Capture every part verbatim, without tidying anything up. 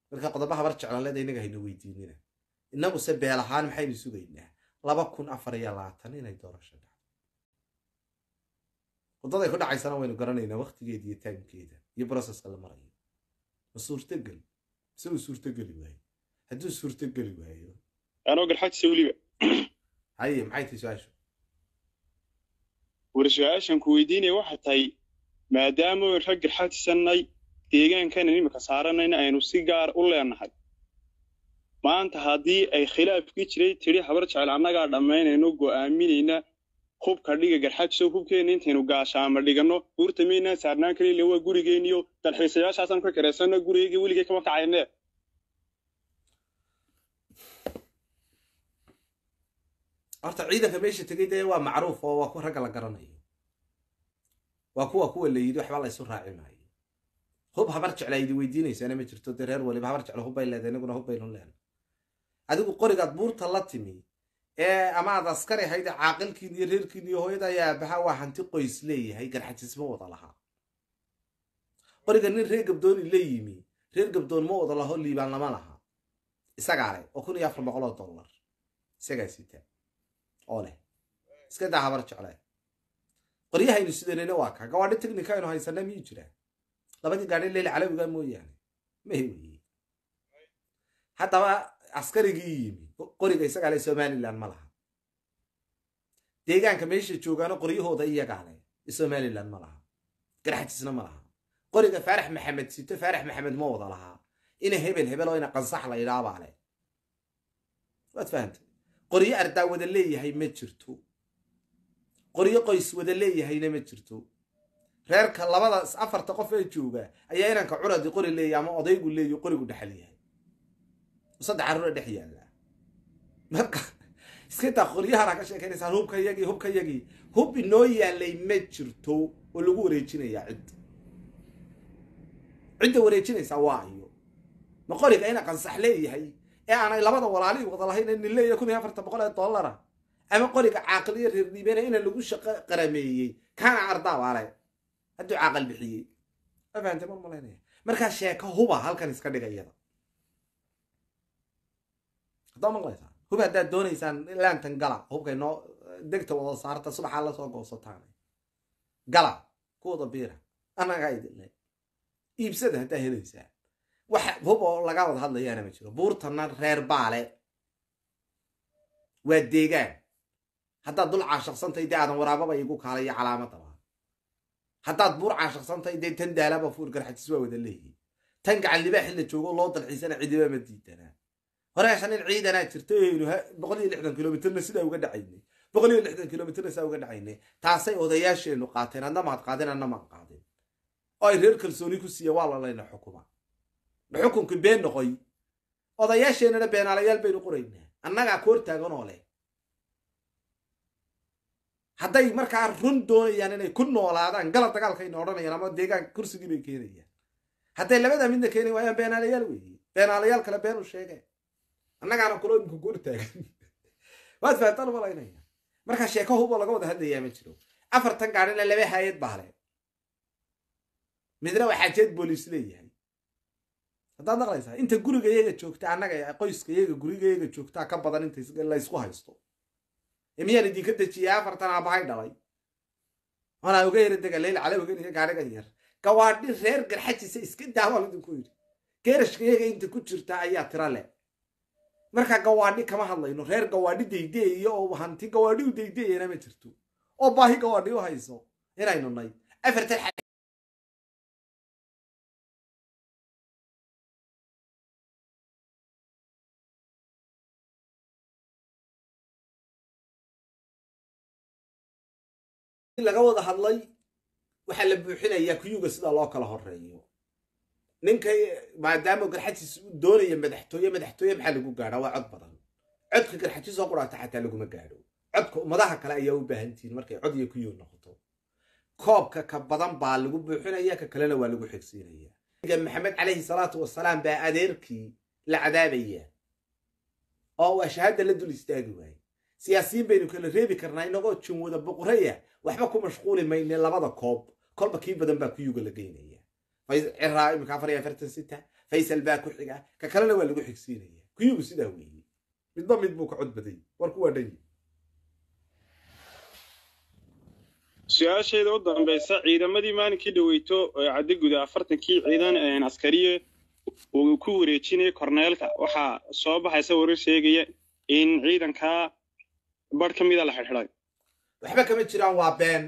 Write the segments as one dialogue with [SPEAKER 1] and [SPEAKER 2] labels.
[SPEAKER 1] marka qodobaha bar jeclaan leedahay inaga hayno weydiinina inagu se beel ahaan maxaynu sugaynaa laba kun afar iyo labaatan inay doorasho dhacdo wadada ku dhacaysana waynu garanaynaa waqtigeeda iyo taankeeda iyo processka la marayo ma suurtagal soo suurtagali waayo hadduu suurtagali waayo
[SPEAKER 2] anoo garxajisa weliba
[SPEAKER 1] haye maxay tahay su-aashu
[SPEAKER 2] war su-aashan ku weydiinaya waxa tahay maadaama rag garxajisanay deegaankan imika saaranayna aynu si gaar u leenahay maanta haddii ay khilaafkii jiray tiri habar jecel annagaa dhammaynayno go'aaminayna hubka dhiga garxajiso hubkeena intaynu gaashaama dhigano buurtamayna saarnaan kaliya waa gurigeeniyo dalxiisayaashaasaan ka kareysana gurigeyga weligay kama kacayne
[SPEAKER 1] horta ciidanka meesha tegay dee waa macruuf oo waa ku ragga la garanayo waa kuwa kuwa la yidhi waxba la isu raaci maayo hub habar jecla idi weydiinaysaana ma jirto dee reer waliba habar jecla hubbay leedahay inaguna hubbaynu leena adigu qorigaad buurta la timi ee ama aad askari ahayd caaqilkiin iyo reerkiin iyo hooyada ayaa aabaha waa hanti qoys leeyahay garxajisma wada lahaa qoriga nin reer gabdooni la yimi reer gabdoon ma wada laho liibaan lama laha isagaa leh oo kun iyo afar boqol oo dollar isagaa sita oo leh iska daa habar jecla qoryahaynu sidanayna waa ka gawaadhi technica aynu haysana miyuu jiraa labadii gaadhi leyla calawiga mooyaane mahe weeye haddaba askarigii yimi qoriga isagaa leh somaliland ma laha deegaanka meesha joogaano qoryahooda iyagaa leh somaliland ma laha garxajisna ma laha qoriga faarax maxamed sito faarax maxamed ma wada lahaa ina hebel hebel oo ina qansax la idhaabaa leh waad fahantay qoryo ardaa wada leeyahay ma jirto qoryo qoys wada leeyahayna ma jirto reerka labada afarta qof ee jooga ayaa inanka curadi qori leeyahay ama odaygu leeyahay qorigu dhaxal yahay saddex carruur dhex yaala marka iska taa qoryahana ka sheekaynaysaa hubka yagii hubka yagii hub inoo yaalay ma jirto oo lagu wareejinayaa cid cidda wareejinaysaa waa ayo ma qoriga ina qansax leeyahay ee aanay labada walaali wada lahayn in leeyahay kun iyo afartan boqol oo dollar ama qoriga caaqiliye reer dhiibana in lagu shaqo qarameeyay kana ardaa waalay hadduu caaqil bixiyay afaanta mar malaynaya marka sheeko huba halkan iska dhigayada hadaa maqlaysaa huba haddaad doonaysaan laantan gala hubkay noo degta wada saarta subaxaa la soo goosataan gala kuwada biira annagaa idinle iibsada haddaa helaysaa wax hub oo laga wada hadlayaana ma jiro buurtana reer baale waa deegaan haddaad dul caashaqsantahay dee aadan waraababa igu kaalaya calaamadaba haddaad buur caashaqsantahay dee tan daalaba fuur garxajis waa wada leeyihin tan gacan libaaxi la joogo loo dalxiisana cidiba ma diidanaa horeeshan in ciidanaa jirta aynu boqol iyo lixdan kilomitirna sidaa uga dhacaynay boqol iyo lixdan kilomitirna sidaa uga dhacaynay taasay odayaasheenu qaateen adna maad qaadeen adna maad qaadeen oo ay reer kalsooni ku siiya waa lalayna xukuma xukunkii been noqoy odayaasheenana beenaalayaal baynu qoraynaa annagaa koor taagan oo leh hadday markaa run doonayaan inay ku noolaadaan gala dagaalkayna odhanayaan ama deegaan kursigii bay keenayaan hadday labada midna keeni waayaan beenaalayaal weeye beenaalayaal kale beenu sheegeen annagaana kulo iminku koor taagan waad fahantaan malaynaya markaa sheeko hubo laga wada hadlayaa ma jiro afartan gaadhina laba hayad baa leh midna waxaa jeed booliis leeyahay haddaad naqlaysaa inta guriga iyaga joogta annaga qoyska iyaga guriga iyaga joogtaa ka badan inta la isku haysto miyaan idinka dejiyay afartan aabahay dhalay anaa uga yara dega leyla calawigan iyo gaadhigan yar gawaadhi reer garxajisa iska daawaan idinku yidhi geerashka iyaga inta ku jirta ayaa tira leh markaa gawaadhi kama hadlayno reer gawaadhi daydeeyo oo hanti gawaadhi u daydeeyana ma jirto oo baahi gawaadhi u hayso inaynu nay afartan laga wada hadlay waxa la buuxinayaa kuyuga sida loo kala horeeyo ninka maadaama garxajis doonaya madaxtooye madaxtooye maxaa lagu gaadhaa waa cod badan codka garxajis oo quraata xataa laguma gaadho codka ummadaha kale ayaa u baahan tihiin markay cod iyo kuyuu noqoto koobka ka badan baa lagu buuxinaya ka kalena waa lagu xigsiinaya maxamed calayhi salaatu wasalaam baa adeerkii la cadaabaya oo waa shahaada la dul istaagi waayey siyaasiyiin baynu kala reebi karnaa inagoo jumwada boqoraya waxba ku mashquuli mayne labada koob kolba kii badan baa kuyuga la geynaya ciraa imika afar iyo afartan sita faysal baa ku xiga ka kalena waa lagu xigsiinaya kuyugu sidaa weeye midba mid buu ka cod baday warku waa dhan
[SPEAKER 2] su-aasheeda u dambaysa ciidamadii maalinkii dhaweyto caddi guda afartankii ciidan askariye uu ku wareejinayay korneelka waxaa soo baxaysa warar sheegaya in ciidankaa badh ka mida la xidhxidhay
[SPEAKER 1] waxba kama jiraan waa been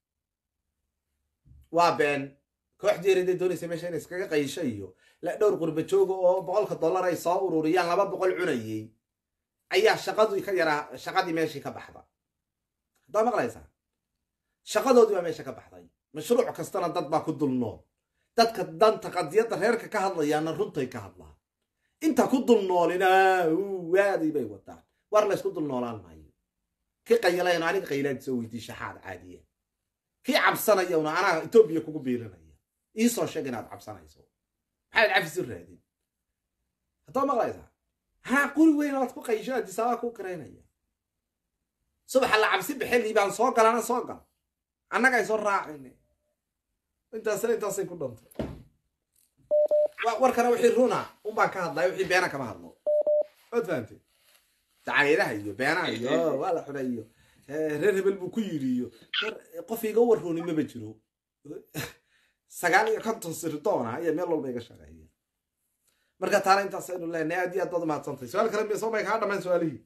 [SPEAKER 1] waa been kooxdii reeday doonaysa meesha inay iskaga qaysho iyo la dhowr qurba jooga oo boqolka dollar ay soo ururiyaan laba boqol cunayay ayaa shaqadii ka yaraa shaqadii meeshii ka baxda haddaa maqlaysaa shaqadoodii baa meesha ka baxday mashruuc kastana dad baa ku dul nool dadka danta qadiyadda reerka ka hadlayaana runtay ka hadlaan inta ku dul noolina waadii bay wadaan war laysku dul noolaan maayo kii qayalayna aniga qaylaad soo weydii shaxaad caadiya kii cabsanayawna anaa etoobiya kugu biilinaya iisoo sheeg inaad cabsanayso maxaad cabsi raadin haddaa maqlaysaa haa quri weyn oad ku qaysho adisaabaa kuu karaynaya subaxa la cabsi bixelii baan soo galana soo gal annaga ay soo raacine intaasna intaasay ku dhantay warkana wixii runa un baan ka hadlaya wixii beena kama hadlo waad fahamtay dacayadaha iyo beenaha iyo waa la xidhay iyo reer hebel buu ku yidhi iyo qof iga warruni maba jiro sagaal iyo konton sirdoona ayaa meel walba iga shaqeeya marka taana intaasaynu leenahay aad iyo aad baad umahadsantay su-aal kale miya soo may kaa dhammayn su-aalihii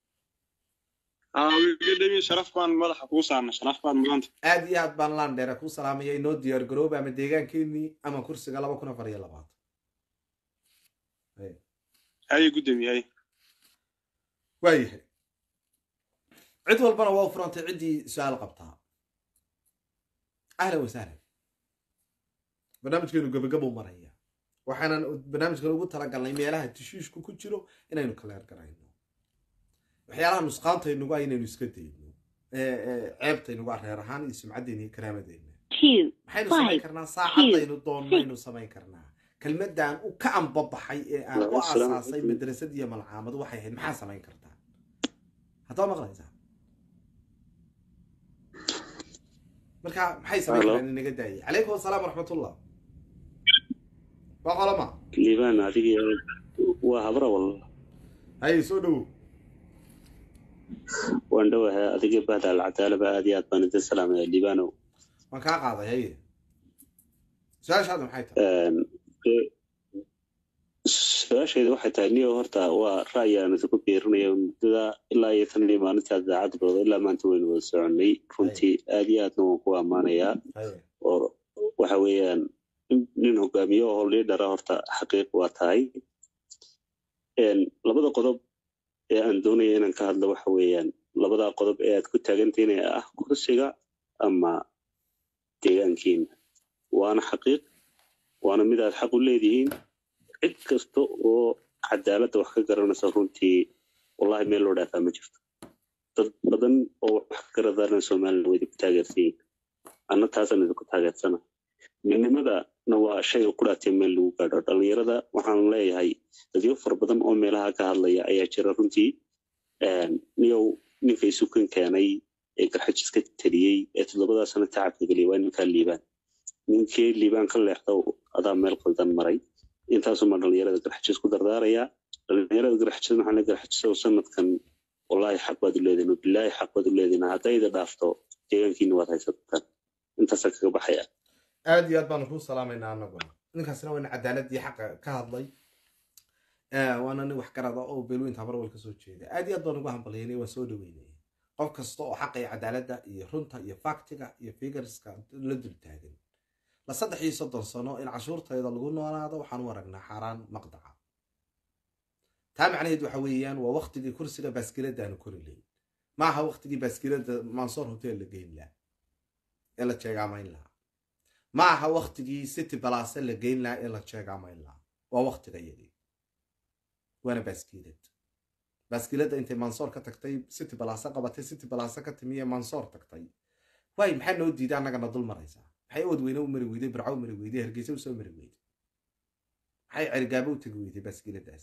[SPEAKER 2] awigedhami sharaf baan madaxa kuu saarnay sharaf baad mudanta
[SPEAKER 1] aad iyo aad baan laandheera kuu salaamaya inoo diyaar garooba ama deegaankeenii ama kursiga laba kun afar iyo labaatan
[SPEAKER 2] haye guddoomiyahay
[SPEAKER 1] waayahay cid walbana waa u furantay ciddii su-aal qabtaa ahlan wasahlan barnaamijkeenu gabagabou maraya waxaanan barnaamijkan ugu talagalnay meelaha tishiishku ku jiro inaynu kaleer garayno waxyaalaha nusqaantaynugu ah inaynu iska dayno ceebtaynugu ah reer ahaan iyo sumcaddeena iyo karaamadeenna maxaynu samayn karnaa saacadaynu doonnaynu samayn karnaa kelmaddan u ka anbabaxay ee aan u asaasay madrasad iyo malcaamad waxay ahayd maxaa samayn kartaa haddaa maqlaysaa marka maxay samayn karaan inaga daayay calaykum asalaam waraxmatullah waa qolama
[SPEAKER 3] liibaan adigi waa habra walla
[SPEAKER 1] haye soo dhowow
[SPEAKER 3] waan dhowahay adiga bahda alcadaalaba aad iyo aad baan idin salaamaya liibaanow
[SPEAKER 1] waan kaa qaaday haye su-aashaada maxay tahay
[SPEAKER 3] su-aashayda waxay tahay niyo horta waa ra'yi aan idinku biirinaya muddada ilaa iyo tan iyo maalintaa daacadooda ilaa maanta waynu wada soconay runtii aad iyo aadna waan ku ammaanayaa oo waxa weeyaan nin hogaamiye oo liidhara horta xaqiiq waa tahay labada qodob ee aan doonaya inaan ka hadlo waxa weeyaan labadaa qodob ee aad ku taagantihiin ee ah kursiga ama deegaankiina waana xaqiiq waana mid aad xaq u leedihiin cid kasta oo cadaaladda wax ka garanaysa runtii wallahi meel loo dhaafaa ma jirto dad badan oo wax garadana somalilan way idinku taageersiyiin anna taasaan idinku taageersana midnimadana waa shayga ku dhaatay meel lagu gaadho dhallinyarada waxaan leeyahay dadyo fara badan oo meelaha ka hadlaya ayaa jira runtii niyow ninka isukan keenay ee garxajis ka taliyey ee toddobadaa sano tacabka geliyay waa ninkaa liibaan ninkii liibaan ka leexda adaa meel qaldan maray intaasuma dhallinyarada garxajis ku dardaaraya dhallinyarada garxajis waxaan la garxajiso sanadkan wallahi xaq baad u leedihin bilaahi xaq baad u leedihin haddayda dhaafto deegaankiina waad haysataan intaasaa kaga baxaya
[SPEAKER 1] aad iyo aad baanu kuu salaamaynaa anaguna ninkaasina waa nin cadaaladii xaqa ka hadlay waana nin wax garada oo beelweynta habarwal ka soo jeeda aad iyo aad baan ugu hambalyaynay waan soo dhaweynaya qof kasta oo xaqa iyo cadaaladda iyo runta iyo faktiga iyo figurska la dul taagan la saddex iyo soddon sano in cashuurtayda lagu noolaado waxaan u aragnaa xaaraan maqdaca taa macnaheed waxa weeyaan waa waktigii kursiga baaskiladda aanu kori lahayn maaha waktigii baaskiladda mansoor hotel la geyn lahaa ee la jeegaamayn lahaa maaha waktigii city balaase la geyn lahaa ee la jeegaamayn lahaa waa waktiga yadii waana baaskilad baaskiladda intay mansoor ka tagtay city balaase qabatay city balaase ka timiye mansoor tagtay waay maxaa noo diiday annagana dul maraysaa maxay ood weyne u mari weyday barca u mari weyday hargeysa u soo mari weyday maxay cergaabo u tegi weyday baaskiladaas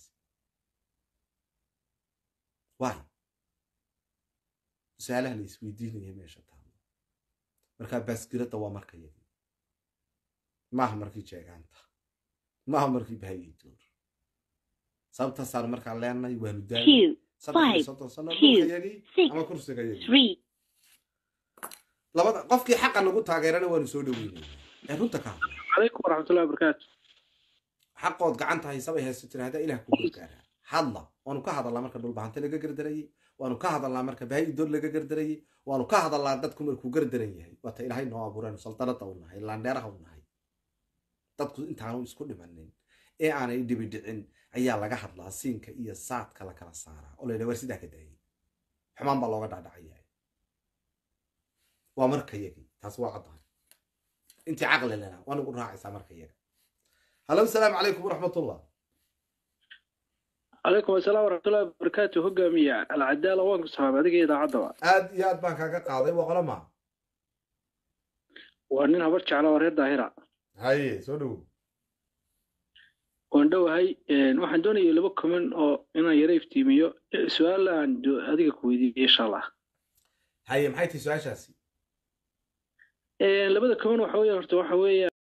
[SPEAKER 1] waay su-aalaha la isweydiinaya meesha taalo markaa baaskiladda waa marka yadii maaha markii jeegaanta ما هم مركي بهاي الدور صوت صار مركا لنا يوهن الداني صدق صوت صار مركا يجي أما كرسي يجي لبدا قفكي حقا لغو تاغيرنا وانو سو دوينينا ee runta ka hadla
[SPEAKER 4] عليكم ورحمة الله وبركاته
[SPEAKER 1] xaqood gacanta haysaba haysatin hada ilaah ku gargaara hadla waanu ka hadalnaa marka dhul bahanta laga gardarayay waanu ka hadalnaa marka baahi door laga gardarayay waanu ka hadalnaa dadku markuu gardaran yahay wata ilaahay noo abuuran saltanada u nahay laandheeraha u nahay dadku intaanu isku dhimanin ee aanay dibidhicin ayaa laga hadlaa siinka iyo saadka la kala saaraa oo leeyahay war sidaa ka daayay xumaan baa looga dhaadhacayay waa marka yagi taas waa cadaan intii caqli lana waanu u raacaysaa marka yaga هلا السلام عليكم ورحمة الله.
[SPEAKER 4] عليكم السلام ورحمة الله وبركاته. هجامية العدالة وانك صحاب هذيك إذا عدوا.
[SPEAKER 1] أد ياد بانك قاضي وقلما.
[SPEAKER 4] وأننا برجع على وريد ظاهرة.
[SPEAKER 1] هاي سولو.
[SPEAKER 4] وندو هاي نوحن دوني يلبك من أو إنا يريف تيميو سؤال عن هذيك كويدي إن شاء الله.
[SPEAKER 1] هاي محيتي سؤال شاسي.
[SPEAKER 4] لبدا كمان وحوية وحوية